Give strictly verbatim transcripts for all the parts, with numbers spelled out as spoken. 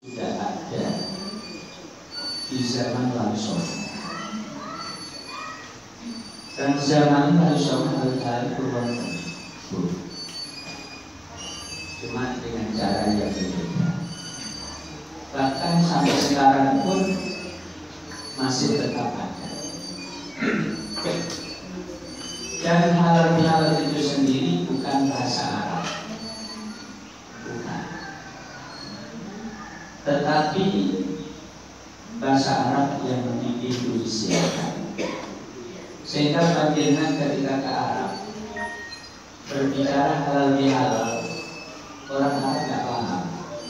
tidak ada di zaman Wali Songo. Dan zaman Wali Songo hal-hal berwarna cuma dengan cara yang berbeda. Bahkan sampai sekarang pun masih tetap ada. Dan halal-halal itu sendiri bukan bahasa Arab, bukan, tetapi bahasa Arab yang diindonesiakan. Sehingga panjenengan ketika ke Arab berbicara halal bihalal, orang Arab tidak paham.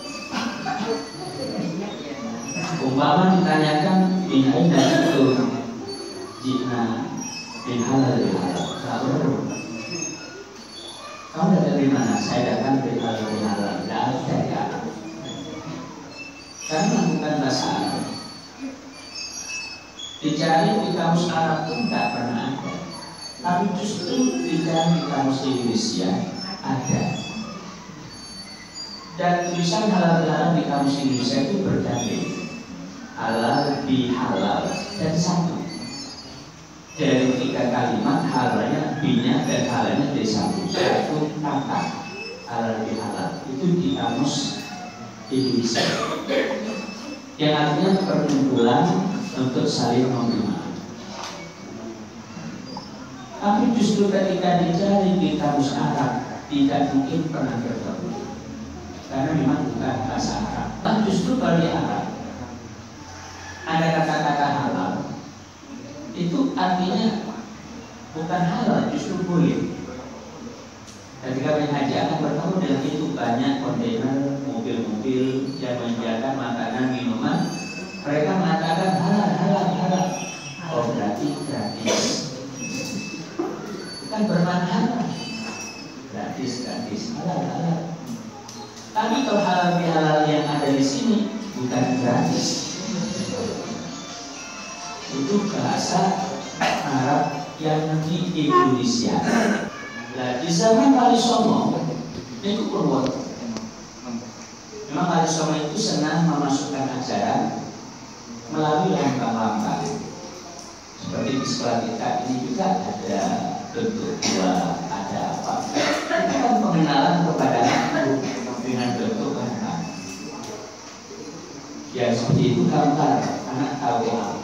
Umpama ditanyakan bin aina itu jina bin halal bihalal, tak perlu. Kamu dari mana? Saya datang dari halal bihalal. Tidak ada dari Arab. Karena bukan bahasa Arab. Dicari di kamus Arab pun tidak pernah ada. Tapi justru dicari di kamus Indonesia ada. Dan tulisan halal bihalal di kamus Indonesia itu berganti. Halal bihalal dan satu. Dari tiga kalimat halalnya binya dan halalnya dari satu. Satu kata halal bihalal itu di kamus Indonesia. Yang artinya perkumpulan untuk saling memberi. Tapi justru ketika dicari di kamus Arab tidak mungkin pernah bertemu, karena memang bukan bahasa Arab. Dan justru bagi Arab ada kata-kata halal itu artinya bukan halal, justru boleh. Ketika haji akan bertemu dengan itu banyak kontainer, mobil-mobil yang menyediakan makanan, minuman, mereka mengatakan halal, halal, halal. Oh berarti gratis. Bukan bermakna halal. Gratis, gratis, halal, halal. Tapi kalau halal bihalal yang ada di sini bukan gratis. Itu bahasa Arab yang di Indonesia. Nah, di zaman Wali Songo itu Purwokerto. Memang Wali Songo itu senang memasukkan ajaran melalui lambang-lambang. Seperti di sekolah kita ini juga ada bentuk dua, ada apa? Itu kan pengenalan kepada anak dengan bentuk lambang. Ya seperti itu gambar anak tahu apa.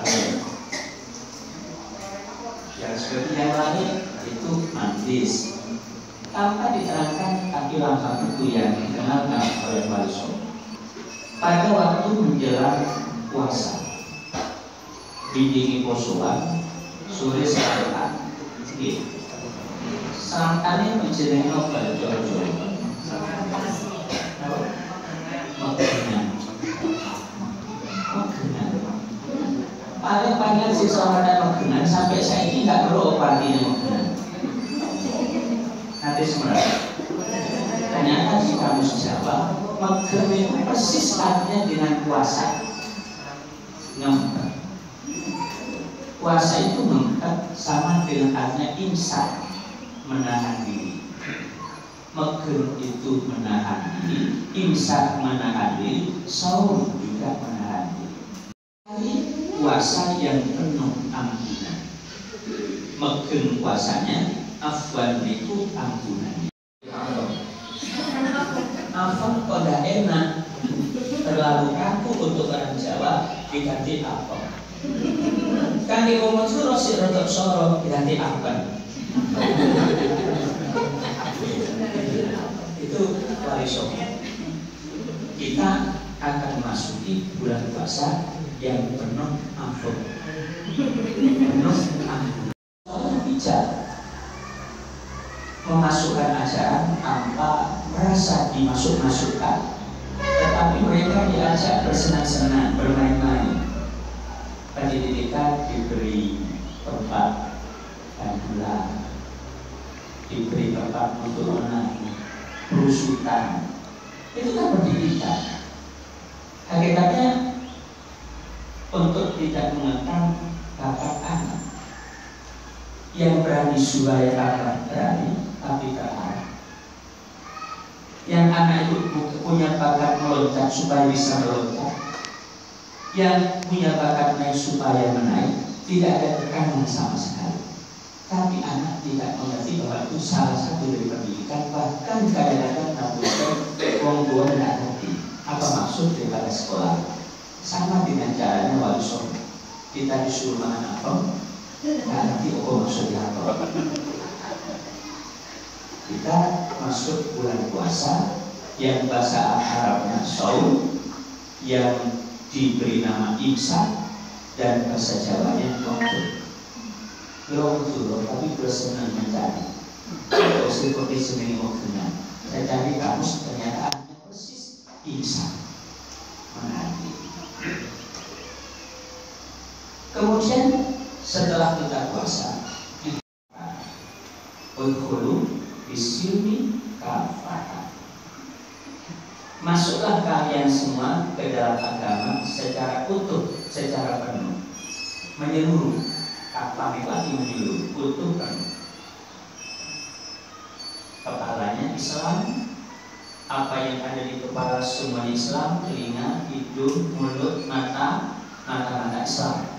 Yang seperti yang lain itu mantis. Tanpa diterangkan kaki lambang itu yang dikenalkan oleh Wali Songo. Pada waktu menjelang puasa, bidingi posoan, sore sekalian, sangkane menjenengi nobel jojo. Paling-paling si seorang megenan sampai saya ini nggak perlu artinya megenan. Nanti sebenarnya ternyata di kamus Jawa megen itu persis artinya dengan puasa. Ngempet. Puasa itu ngempet sama dengan artinya imsak, menahan diri. Megen itu menahan diri, imsak menahan diri, saum juga menahan diri. Puasa yang penuh ampunan. Megen puasanya, afwan itu ampunan. Afwan kok enak, terlalu kaku untuk orang Jawa diganti apa? Kan di ngomong suruh si rotok sorok diganti apa? Itu Wali Songo. Kita akan masuki bulan puasa yang penuh ampun, penuh ampun. Orang bijak memasukkan ajaran tanpa merasa dimasuk-masukkan, tetapi mereka diajak bersenang-senang, bermain-main. Pendidikan diberi tempat dan bulan, diberi tempat untuk menang, berusukan. Itu kan pendidikan. Hakikatnya untuk tidak mengekang bakat anak yang berani suraya kakak berani tapi terarah. Yang anak itu punya bakat meloncat supaya bisa meloncat, yang punya bakat naik supaya menaik, tidak ada tekanan sama sekali. Tapi anak tidak mengerti bahwa itu salah satu dari pendidikan. Bahkan kadang-kadang namanya orang tua tidak ngerti apa maksud daripada sekolah. Sama dengan caranya wali songo. Kita disuruh makan apa, nggak ngerti apa maksudnya apa. Kita masuk bulan puasa yang bahasa Arabnya saum, yang diberi nama imsak, dan bahasa Jawanya waktu. Waktu, tapi bersenang mencari. Kalau seperti seminggu waktunya, saya cari kamus ternyata ada persis imsak. Mengerti. Kemudian setelah kita puasa, Udkhulu bisilmi kafah. Masuklah kalian semua ke dalam agama secara utuh, secara penuh, menyeluruh. Kafah itu artinya menyeluruh, utuh penuh. Kepalanya Islam, apa yang ada di kepala semuanya Islam, telinga, hidung, mulut, mata, mata-mata Islam.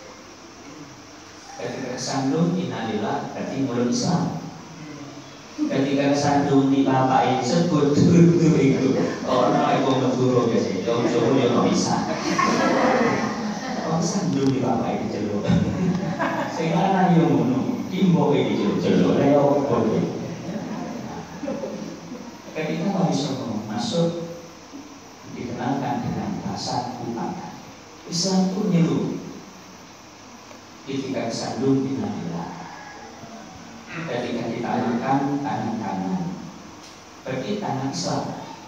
Ketika kesandung, innalillah, berarti mulut Islam. Ketika kesandung di bapak ini sebut betul itu orang ibu ngeduro biasanya jauh-jauh dia nggak bisa. Orang sandung di bapak ini jelur. Sekarang yang ngono, timbo ini jelur, dia boleh. Ketika wali songo masuk, dikenalkan dengan bahasa upacara. Islam itu nyeluruh. Ketika kesandung innalillah. Ketika kita angkat tangan kanan, berarti tangan Islam,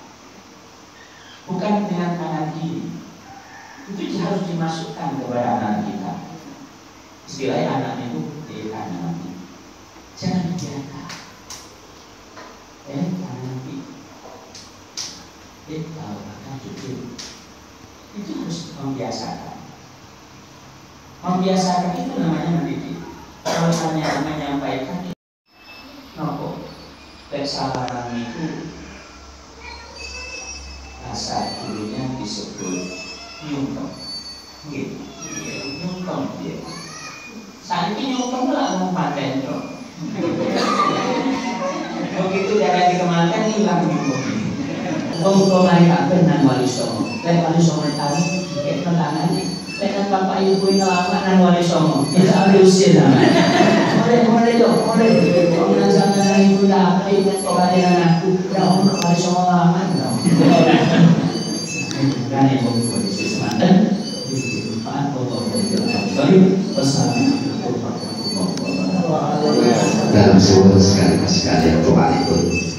bukan dengan tangan kiri. Itu harus dimasukkan kepada anak kita. Istilahnya anak itu di kanan, jangan dibiarkan. Eh, kanan kiri. Eh, tahu akan jujur. Itu harus membiasakan. Membiasakan itu namanya mendidik. Kalau hanya menyampaikan nopo, kesalahan itu bahasa dulunya disebut nyungkem, gitu, nyungkem dia. Saat ini nyungkem lah mau paten kok. Begitu darah dikembangkan hilang nyungkem. Ngomong mari kapan nang wali songo, lek wali songo tahu, kayak tangan ini. Dengan bapak ibu yang lama nang wali songo, kita ambil usia nama. Boleh, boleh dong, boleh. Kalau nang sama nang ibu dah, ibu kembali dengan aku, dah om wali songo lama dong. Kan ibu boleh sesuatu. Pak, bapak boleh. Sorry, wassalamualaikum warahmatullahi wabarakatuh. Dalam suara sekali-sekali doa itu.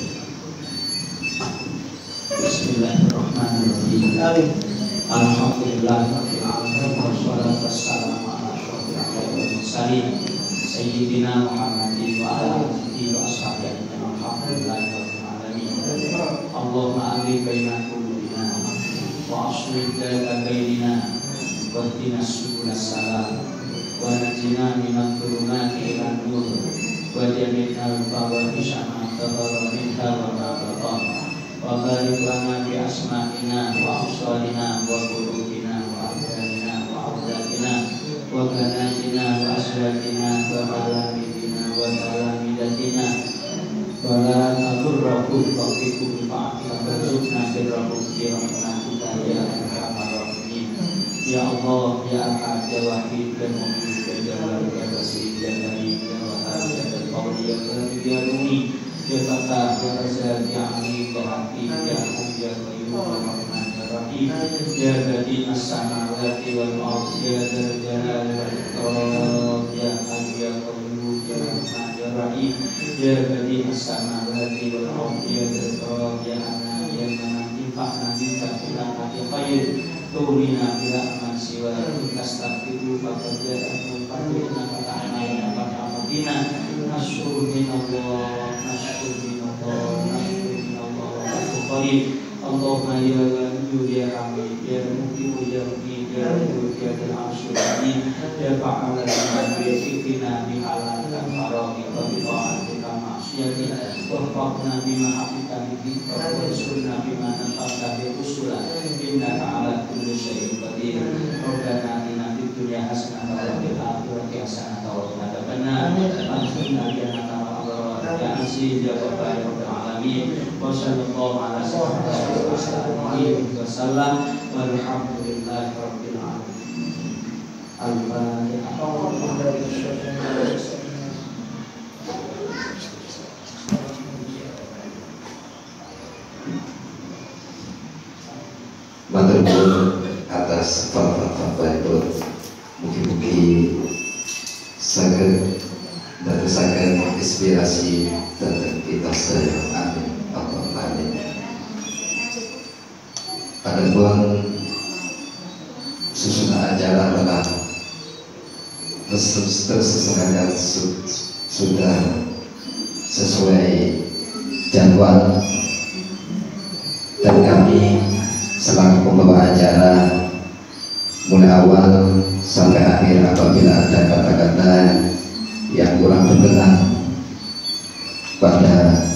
Bismillahirrahmanirrahim. Alhamdulillah rabbil alamin wassalatu wassalamu ala asyrofil mursalin sayyidina Muhammadin wa ala alihi wa ashabihi alhamdulillahi rabbil alamin. Allahumma amri baina qulubina wa aslih dzata bainina wa hdina subul salam wa najina minadh dhulumati ilan nur wa jannibna al-fawahisha ma dhahara minha wa ma batana. Wa barik lana bi asma'ina wa absarina wa qulubina wa abdanina wa awdatina wa banatina wa aswatina wa malamidina wa talamidatina wa la tadurrahu taufiqu bi ta'atika warzuqna birrahu bi rahmatika ya arhamar rahimin. Ya Allah, ya Ahad, ya Wahid, ya Mu'min, ya Jalal, ya Basir, ya Karim, ya Wahab, ya Al-Qawli, ya Karim, ya Rumi, ya Fatah, ya Razak, ya Alim, ya Hakim, ya Hum, ya Qayyum, ya Rahman, ya Rahim, ya Badi as-samawati wal ardh, ya Dzal Jalal wal Ikram, ya Hayy, ya Qayyum, ya Rahman, ya Rahim, ya Badi as-samawati wal ardh, ya Dzal Jalal, ya Hanan, ya Manan, infa'na bika ila hati khair, turina bila aman siwa, tastaghfiru faqad ja'akum fadlina fata'na ya fata'amadina, nasyur minallah, nasyur minallah, nasyur minallah wa tuqarid. Allahumma ya Ghani ya Hamid ya Muqim ya Muqim ya Rabbul ya Dzal Arsyil Azim ya Fa'ala lima bi fikina bi halal haram wa bi ta'atika ma'sum khasyatika warfaqna bima hafidta bihi warsurna bima nafa'ta bi rusula innaka ala kulli syai'in qadir. Rabbana atina fid dunya hasanatan wa fil akhirati hasanatan wa qina adzabannar. Akhirna bi anaka ya aziz ya ghaffar ya rabbal alamin. Wa sallallahu ala sayyidina wa sallam walhamdulillahi rabbil alamin. Al-Fatihah. Matur nuwun atas fatwa-fatwa itu, mugi-mugi saged ndadosaken inspirasi dhateng kita sedaya. Amin. Allahumma amin. Adapun susunan acara telah terselenggara sudah sesuai jadwal, dan kami selaku pembawa acara mulai awal sampai akhir apabila ada kata-kata yang kurang berkenan pada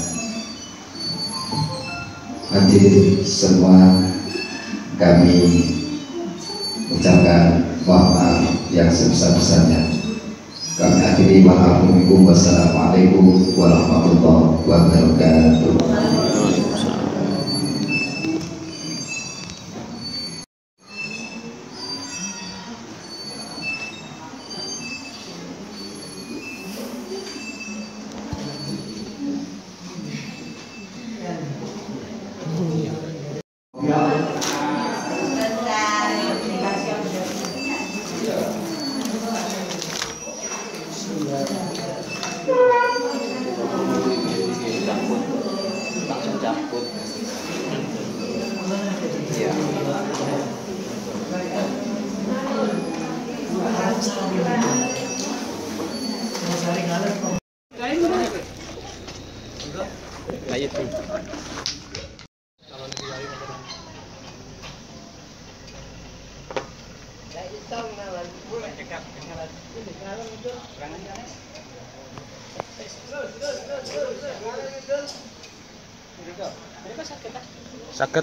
hadirin semua, kami ucapkan mohon maaf yang sebesar-besarnya. Kami akhiri, wassalamualaikum warahmatullahi wabarakatuh. Sakit.